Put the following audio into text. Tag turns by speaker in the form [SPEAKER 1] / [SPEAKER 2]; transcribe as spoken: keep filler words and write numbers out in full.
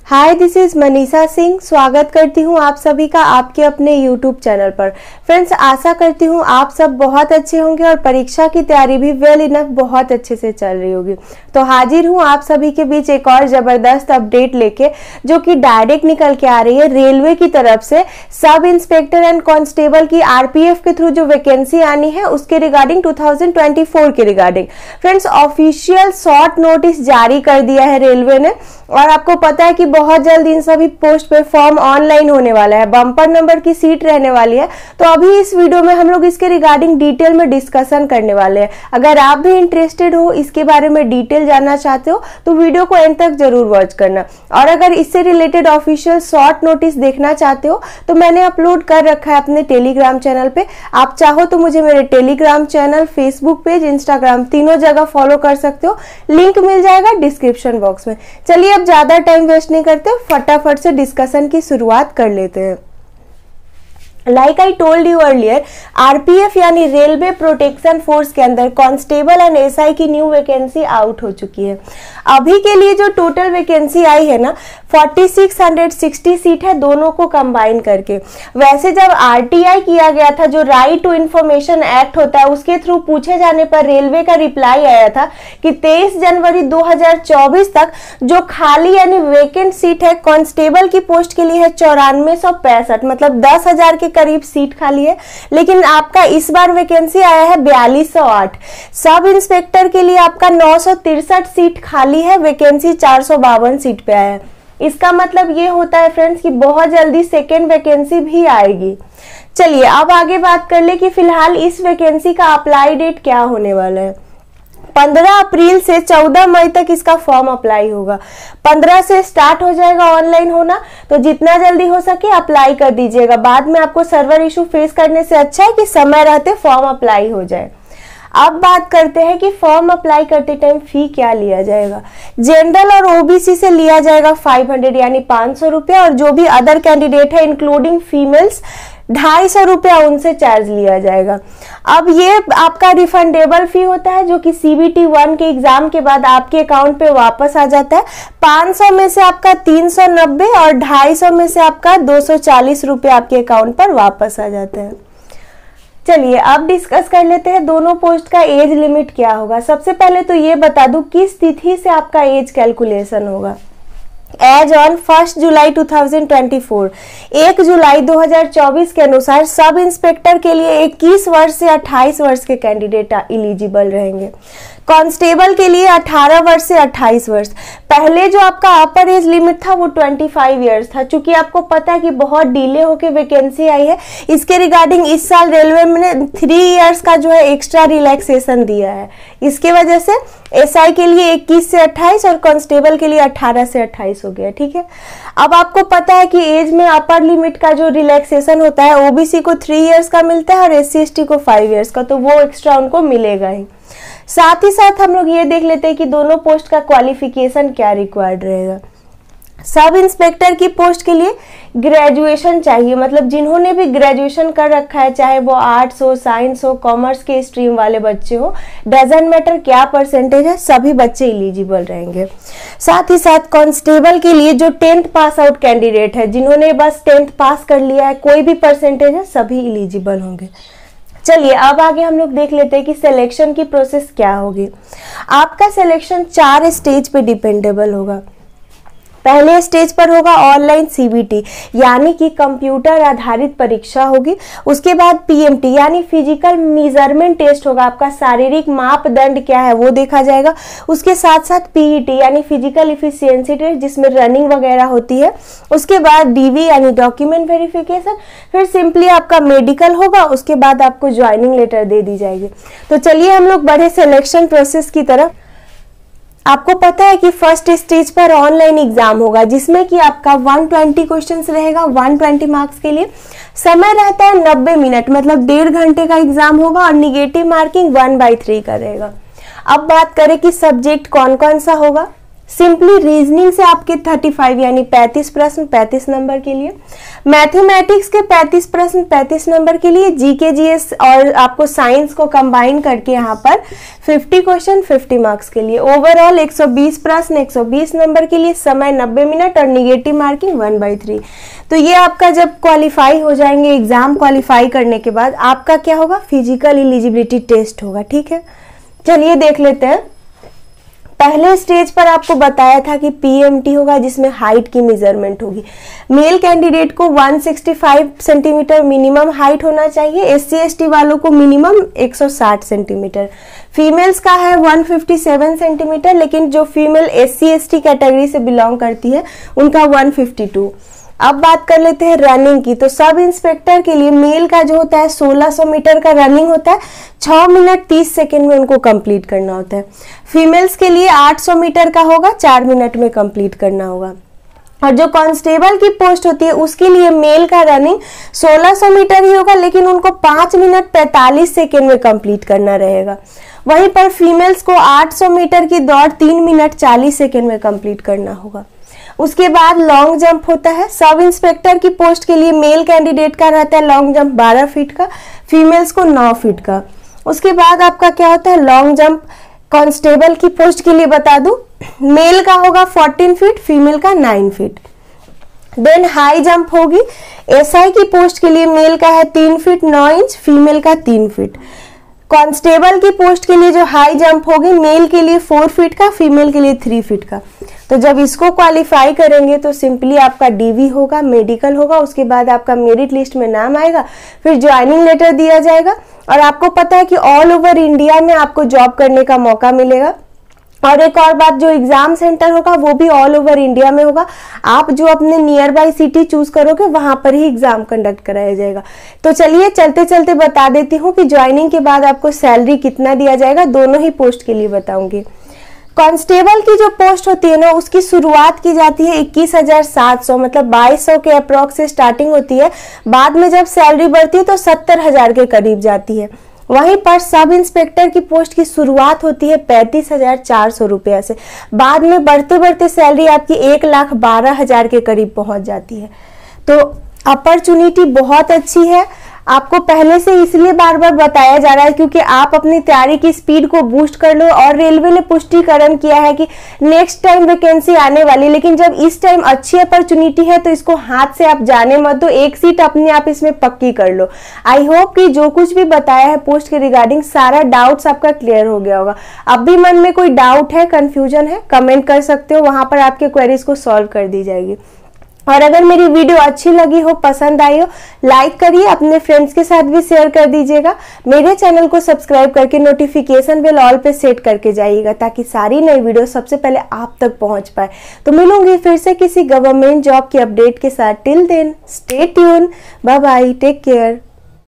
[SPEAKER 1] Hi, this is Manisha Singh. स्वागत करती हूँ आप सभी का आपके अपने यूट्यूब चैनल पर। फ्रेंड्स, आशा करती हूँ आप सब बहुत अच्छे होंगे और परीक्षा की तैयारी भी वेल इनफ बहुत अच्छे से चल रही होगी। तो हाजिर हूँ आप सभी के बीच एक और जबरदस्त अपडेट लेके, जो कि डायरेक्ट निकल के आ रही है रेलवे की तरफ से। सब इंस्पेक्टर एंड कांस्टेबल की आरपीएफ के थ्रू जो वैकेंसी आनी है उसके regarding two thousand twenty four के regarding friends official short notice जारी कर दिया है रेलवे ने। और आपको पता है कि बहुत जल्द इन सभी पोस्ट पे फॉर्म ऑनलाइन होने वाला है, बम्पर नंबर की सीट रहने वाली है। तो अभी इस वीडियो में हम लोग इसके रिगार्डिंग डिटेल में डिस्कशन करने वाले हैं। अगर आप भी इंटरेस्टेड हो, इसके बारे में डिटेल जानना चाहते हो, तो वीडियो को एंड तक जरूर वॉच करना। और अगर इससे रिलेटेड ऑफिशियल शॉर्ट नोटिस देखना चाहते हो तो मैंने अपलोड कर रखा है अपने टेलीग्राम चैनल पे। आप चाहो तो मुझे मेरे Telegram channel, Facebook page, Instagram तीनों जगह फॉलो कर सकते हो। लिंक मिल जाएगा डिस्क्रिप्शन बॉक्स में। चलिए अब ज्यादा टाइम वेस्ट नहीं करते, फटाफट से डिस्कशन की शुरुआत कर लेते हैं। Like I told you earlier, RPF यानी रेलवे प्रोटेक्शन फोर्स के अंदर कांस्टेबल एंड एसआई की न्यू वैकेंसी आउट हो चुकी है। अभी के लिए जो टोटल वैकेंसी आई है ना, फोर्टी सिक्स सिक्सटी सीट है दोनों को कंबाइन करके। वैसे जब आरटीआई किया गया था, जो राइट टू इंफॉर्मेशन एक्ट होता है, उसके थ्रू पूछे जाने पर रेलवे का रिप्लाई आया था कि तेईस जनवरी दो हज़ार चौबीस तक जो खाली यानी वेकेंट सीट है कांस्टेबल की पोस्ट के लिए है चौरानवे सौ पैंसठ, मतलब दस हजार के करीब सीट खाली है। लेकिन आपका इस बार वैकेंसी आया है बयालीस सौ आठ। सब इंस्पेक्टर के लिए आपका नौ सौ तिरसठ सीट खाली है, वैकेंसी चार सौ बावन सीट पे आया है। इसका मतलब ये होता है फ्रेंड्स कि बहुत जल्दी सेकेंड वैकेंसी भी आएगी। चलिए अब आगे बात कर ले कि फिलहाल इस वैकेंसी का अप्लाई डेट क्या होने वाला है। पंद्रह अप्रैल से चौदह मई तक इसका फॉर्म अप्लाई होगा। पंद्रह से स्टार्ट हो जाएगा ऑनलाइन होना, तो जितना जल्दी हो सके अप्लाई कर दीजिएगा। बाद में आपको सर्वर इशू फेस करने से अच्छा है कि समय रहते फॉर्म अप्लाई हो जाए। अब बात करते हैं कि फॉर्म अप्लाई करते टाइम फी क्या लिया जाएगा। जनरल और ओबीसी से लिया जाएगा पाँच सौ यानी पाँच सौ रुपया, और जो भी अदर कैंडिडेट है इंक्लूडिंग फीमेल्स ढाई सौ रुपया उनसे चार्ज लिया जाएगा। अब ये आपका रिफंडेबल फी होता है, जो कि सीबीटी वन के एग्जाम के बाद आपके अकाउंट पे वापस आ जाता है। पाँच सौ में से आपका तीन सौ नब्बे और ढाई सौ में से आपका दो सौ चालीस रुपया आपके अकाउंट पर वापस आ जाता है। चलिए अब डिस्कस कर लेते हैं दोनों पोस्ट का एज लिमिट क्या होगा। सबसे पहले तो ये बता दूं किस तिथि से आपका एज कैलकुलेशन होगा। Age on first July two thousand twenty four, एक जुलाई दो हज़ार चौबीस के अनुसार सब इंस्पेक्टर के लिए इक्कीस वर्ष से अट्ठाईस वर्ष के कैंडिडेट एलिजिबल रहेंगे। कांस्टेबल के लिए अठारह वर्ष से अट्ठाईस वर्ष। पहले जो आपका अपर एज लिमिट था वो पच्चीस इयर्स था। चूंकि आपको पता है कि बहुत डिले होके वैकेंसी आई है, इसके रिगार्डिंग इस साल रेलवे ने थ्री इयर्स का जो है एक्स्ट्रा रिलैक्सेशन दिया है। इसके वजह से एसआई के लिए इक्कीस से अट्ठाईस और कांस्टेबल के लिए अठारह से अट्ठाईस हो गया। ठीक है, अब आपको पता है कि एज में अपर लिमिट का जो रिलैक्सेशन होता है, ओबीसी को थ्री इयर्स का मिलता है और एससी एसटी को फाइव इयर्स का, तो वो एक्स्ट्रा उनको मिलेगा ही। साथ ही साथ हम लोग ये देख लेते हैं कि दोनों पोस्ट का क्वालिफिकेशन क्या रिक्वायर्ड रहेगा। सब इंस्पेक्टर की पोस्ट के लिए ग्रेजुएशन चाहिए, मतलब जिन्होंने भी ग्रेजुएशन कर रखा है, चाहे वो आर्ट्स हो, साइंस हो, कॉमर्स के स्ट्रीम वाले बच्चे हो, डजंट मैटर क्या परसेंटेज है, सभी बच्चे एलिजिबल रहेंगे। साथ ही साथ कांस्टेबल के लिए जो टेंथ पास आउट कैंडिडेट है, जिन्होंने बस टेंथ पास कर लिया है, कोई भी परसेंटेज है, सभी एलिजिबल होंगे। चलिए अब आगे हम लोग देख लेते हैं कि सिलेक्शन की प्रोसेस क्या होगी। आपका सिलेक्शन चार स्टेज पे डिपेंडेबल होगा। पहले स्टेज पर होगा ऑनलाइन सीबीटी यानी कि कंप्यूटर आधारित परीक्षा होगी। उसके बाद पीएमटी यानी फिजिकल मेजरमेंट टेस्ट होगा, आपका शारीरिक मापदंड क्या है वो देखा जाएगा। उसके साथ साथ पीईटी यानी फिजिकल इफिशियंसी टेस्ट, जिसमें रनिंग वगैरह होती है। उसके बाद डीवी यानी डॉक्यूमेंट वेरिफिकेशन, फिर सिंपली आपका मेडिकल होगा। उसके बाद आपको ज्वाइनिंग लेटर दे दी जाएगी। तो चलिए हम लोग बढ़े सिलेक्शन प्रोसेस की तरफ। आपको पता है कि फर्स्ट स्टेज पर ऑनलाइन एग्जाम होगा, जिसमें कि आपका एक सौ बीस क्वेश्चंस रहेगा एक सौ बीस मार्क्स के लिए। समय रहता है नब्बे मिनट, मतलब डेढ़ घंटे का एग्जाम होगा और negative marking one by three का रहेगा। अब बात करें कि सब्जेक्ट कौन कौन सा होगा। सिंपली रीजनिंग से आपके पैंतीस यानी पैंतीस प्रश्न पैंतीस नंबर के लिए, मैथमेटिक्स के पैंतीस प्रश्न पैंतीस नंबर के लिए, जीके जीएस और आपको साइंस को कंबाइन करके यहाँ पर पचास क्वेश्चन पचास मार्क्स के लिए, ओवरऑल एक सौ बीस प्रश्न एक सौ बीस नंबर के लिए, समय नब्बे मिनट और negative marking one by three. तो ये आपका जब क्वालिफाई हो जाएंगे, एग्जाम क्वालिफाई करने के बाद आपका क्या होगा, फिजिकल एलिजिबिलिटी टेस्ट होगा। ठीक है, चलिए देख लेते हैं। पहले स्टेज पर आपको बताया था कि पीएमटी होगा जिसमें हाइट की मेजरमेंट होगी। मेल कैंडिडेट को एक सौ पैंसठ सेंटीमीटर मिनिमम हाइट होना चाहिए, एससी एसटी वालों को मिनिमम एक सौ साठ सेंटीमीटर, फीमेल्स का है एक सौ सत्तावन सेंटीमीटर, लेकिन जो फीमेल एससी एसटी कैटेगरी से बिलोंग करती है उनका एक सौ बावन। अब बात कर लेते हैं रनिंग की। तो सब इंस्पेक्टर के लिए मेल का जो होता है सोलह सौ मीटर का रनिंग होता है, छह मिनट तीस सेकंड में उनको कंप्लीट करना होता है। फीमेल्स के लिए आठ सौ मीटर का होगा, चार मिनट में कंप्लीट करना होगा। और जो कांस्टेबल की पोस्ट होती है उसके लिए मेल का रनिंग सोलह सौ मीटर ही होगा, लेकिन उनको पाँच मिनट पैंतालीस सेकेंड में कंप्लीट करना रहेगा। वहीं पर फीमेल्स को आठ सौ मीटर की दौड़ तीन मिनट चालीस सेकेंड में कंप्लीट करना होगा। उसके बाद लॉन्ग जंप होता है। सब इंस्पेक्टर की पोस्ट के लिए मेल कैंडिडेट का रहता है लॉन्ग जंप बारह फीट का, फीमेल्स को नौ फीट का। उसके बाद आपका क्या होता है लॉन्ग जंप कांस्टेबल की पोस्ट के लिए बता दूं, मेल का होगा चौदह फीट, फीमेल का नौ फीट। देन हाई जंप होगी, एसआई की पोस्ट के लिए मेल का है तीन फीट नौ इंच, फीमेल का तीन फीट। कांस्टेबल की पोस्ट के लिए जो हाई जंप होगी, मेल के लिए फोर फीट का, फीमेल के लिए थ्री फीट का। तो जब इसको क्वालिफाई करेंगे तो सिंपली आपका डीवी होगा, मेडिकल होगा, उसके बाद आपका मेरिट लिस्ट में नाम आएगा, फिर ज्वाइनिंग लेटर दिया जाएगा। और आपको पता है कि ऑल ओवर इंडिया में आपको जॉब करने का मौका मिलेगा। और एक और बात, जो एग्जाम सेंटर होगा वो भी ऑल ओवर इंडिया में होगा। आप जो अपने नियर बाय सिटी चूज करोगे वहां पर ही एग्जाम कंडक्ट कराया जाएगा। तो चलिए चलते चलते बता देती हूँ कि ज्वाइनिंग के बाद आपको सैलरी कितना दिया जाएगा, दोनों ही पोस्ट के लिए बताऊंगी। कांस्टेबल की जो पोस्ट होती है ना, उसकी शुरुआत की जाती है इक्कीस हजार सात सौ, मतलब बाईस सौ के अप्रॉक्स से स्टार्टिंग होती है। बाद में जब सैलरी बढ़ती है तो सत्तर हजार के करीब जाती है। वहीं पर सब इंस्पेक्टर की पोस्ट की शुरुआत होती है पैंतीस हजार चार सौ रुपया से, बाद में बढ़ते बढ़ते सैलरी आपकी एक लाख बारह हजार के करीब पहुंच जाती है। तो अपॉर्चुनिटी बहुत अच्छी है। आपको पहले से इसलिए बार बार बताया जा रहा है क्योंकि आप अपनी तैयारी की स्पीड को बूस्ट कर लो। और रेलवे ने पुष्टिकरण किया है कि नेक्स्ट टाइम वैकेंसी आने वाली, लेकिन जब इस टाइम अच्छी अपॉर्चुनिटी है तो इसको हाथ से आप जाने मत दो, एक सीट अपने आप इसमें पक्की कर लो। आई होप कि जो कुछ भी बताया है पोस्ट के रिगार्डिंग सारा डाउट्स आपका क्लियर हो गया होगा। अब भी मन में कोई डाउट है, कंफ्यूजन है, कमेंट कर सकते हो, वहां पर आपके क्वेरीज को सॉल्व कर दी जाएगी। और अगर मेरी वीडियो अच्छी लगी हो, पसंद आई हो, लाइक करिए, अपने फ्रेंड्स के साथ भी शेयर कर दीजिएगा। मेरे चैनल को सब्सक्राइब करके नोटिफिकेशन बेल ऑल पे सेट करके जाइएगा ताकि सारी नई वीडियो सबसे पहले आप तक पहुंच पाए। तो मिलूंगी फिर से किसी गवर्नमेंट जॉब की अपडेट के साथ। Till then stay tune, bye bye, take care.